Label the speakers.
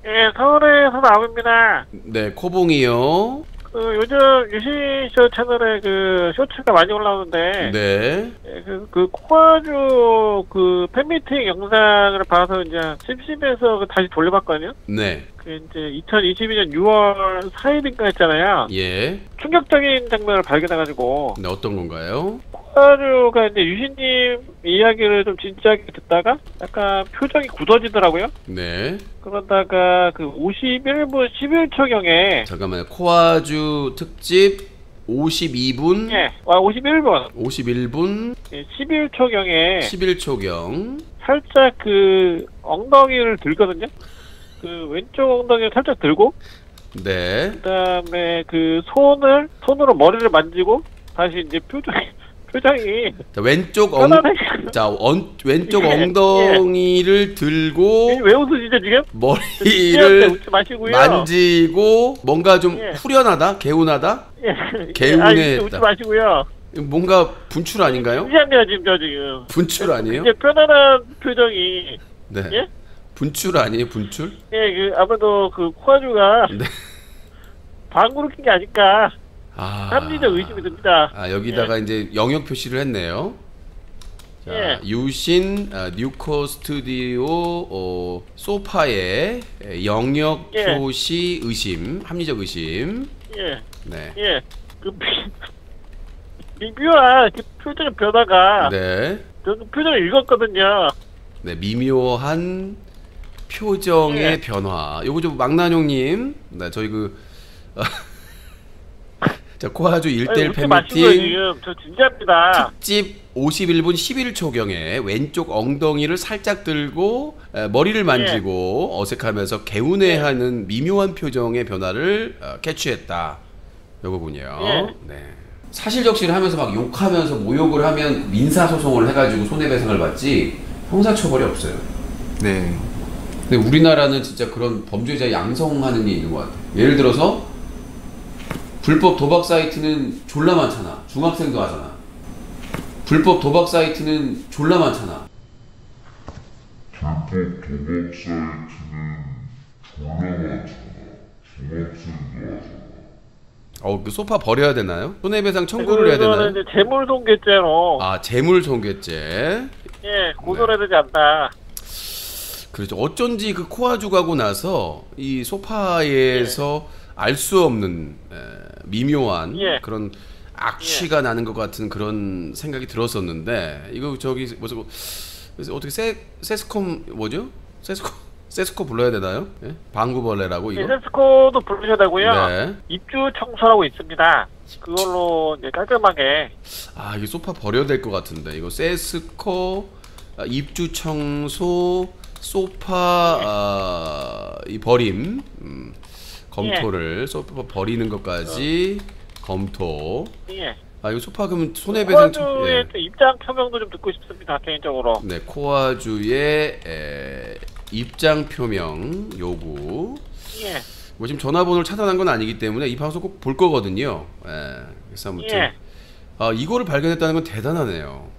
Speaker 1: 예, 서울에서 나옵니다.
Speaker 2: 네, 코봉이요.
Speaker 1: 요즘 유시쇼 채널에 쇼츠가 많이 올라오는데,
Speaker 2: 네.
Speaker 1: 예, 코아주 팬미팅 영상을 봐서 이제 심심해서 다시 돌려봤거든요.
Speaker 2: 네.
Speaker 1: 이제 2022년 6월 4일인가 했잖아요.
Speaker 2: 예.
Speaker 1: 충격적인 장면을 발견해가지고,
Speaker 2: 네, 어떤 건가요?
Speaker 1: 코아주가 이제 유시님 이야기를 좀 진지하게 듣다가 약간 표정이 굳어지더라고요.
Speaker 2: 네.
Speaker 1: 그러다가 51분 11초경에
Speaker 2: 잠깐만요. 코아주 특집 52분.
Speaker 1: 예, 51분
Speaker 2: 51분
Speaker 1: 11초경에
Speaker 2: 11초경.
Speaker 1: 살짝 엉덩이를 들거든요. 왼쪽 엉덩이를 살짝 들고
Speaker 2: 네.
Speaker 1: 그다음에 손으로 머리를 만지고 다시 이제 표정이
Speaker 2: 자, 왼쪽
Speaker 1: 편안하게
Speaker 2: 왼쪽
Speaker 1: 예,
Speaker 2: 엉덩이를 들고
Speaker 1: 왜 웃으시죠 지금?
Speaker 2: 머리를
Speaker 1: 웃지 마시고요.
Speaker 2: 만지고 뭔가 좀
Speaker 1: 예.
Speaker 2: 후련하다, 개운하다,
Speaker 1: 예.
Speaker 2: 개운했다.
Speaker 1: 웃지 마시고요.
Speaker 2: 뭔가 분출 아닌가요?
Speaker 1: 진지합니다 지금 저 지금.
Speaker 2: 분출 아니에요?
Speaker 1: 이제 편안한 표정이
Speaker 2: 네.
Speaker 1: 예?
Speaker 2: 분출 아니에요? 분출?
Speaker 1: 예, 아무래도 코아주가
Speaker 2: 네.
Speaker 1: 방구를 낀 게 아닐까
Speaker 2: 아.
Speaker 1: 합리적 의심이 듭니다.
Speaker 2: 아, 여기다가 이제 영역 표시를 했네요. 자,
Speaker 1: 예.
Speaker 2: 유신 뉴코 스튜디오 소파에 영역
Speaker 1: 예.
Speaker 2: 표시 의심, 합리적 의심.
Speaker 1: 예,
Speaker 2: 네.
Speaker 1: 예. 미묘한 표정 변화가
Speaker 2: 네.
Speaker 1: 저 표정을 읽었거든요.
Speaker 2: 네, 미묘한 표정의
Speaker 1: 예.
Speaker 2: 변화. 요거 좀 망나뇽님. 네, 저희 자, 코아주 1대1
Speaker 1: 웃지 마시고요
Speaker 2: 팬미팅
Speaker 1: 지금 저 진지합니다.
Speaker 2: 특집 51분 11초경에 왼쪽 엉덩이를 살짝 들고 머리를 만지고 어색하면서 개운해하는 미묘한 표정의 변화를 캐치했다. 요거군요.
Speaker 1: 예.
Speaker 2: 네. 사실적시를 하면서 막 욕하면서 모욕을 하면 민사소송을 해가지고 손해배상을 받지 형사처벌이 없어요.
Speaker 3: 네.
Speaker 2: 근데 우리나라는 진짜 그런 범죄자 양성하는 게 있는 것 같아요. 예를 들어서 불법 도박 사이트는 졸라 많잖아. 중학생도 하잖아. 불법 도박 사이트는 졸라 많잖아.
Speaker 4: 불법 도박 사이트는 졸라 많잖아. 중학생도 하잖아.
Speaker 2: 그 소파 버려야 되나요? 손해배상 청구를 해야 되나요?
Speaker 1: 이제 재물손괴죄로
Speaker 2: 아, 재물손괴죄.
Speaker 1: 예 고소를 해야 되지 않나.
Speaker 2: 그렇죠. 어쩐지 코아주 가고 나서 이 소파에서 알 수 없는 미묘한
Speaker 1: 예.
Speaker 2: 그런 악취가 나는 것 같은 그런 생각이 들었었는데 이거 그래서 어떻게 세스콤 뭐죠? 세스코 불러야 되나요? 예? 방구벌레라고 이거?
Speaker 1: 세스코도 부르셔야 되고요.
Speaker 2: 네.
Speaker 1: 입주 청소라고 있습니다. 그걸로 이제 깔끔하게.
Speaker 2: 아, 이게 소파 버려야 될 것 같은데 이거 세스코 입주 청소 소파 이 버림 검토를 소파 버리는 것까지 검토.
Speaker 1: 예.
Speaker 2: 아, 이거 소파 그러면 손해배상
Speaker 1: 코아주의 입장 표명도 좀 듣고 싶습니다 개인적으로.
Speaker 2: 네, 코아주의 입장 표명 요구.
Speaker 1: 예.
Speaker 2: 뭐 지금 전화번호를 차단한 건 아니기 때문에 이 방송 꼭 볼 거거든요. 그래서 아무튼
Speaker 1: 예.
Speaker 2: 이거를 발견했다는 건 대단하네요.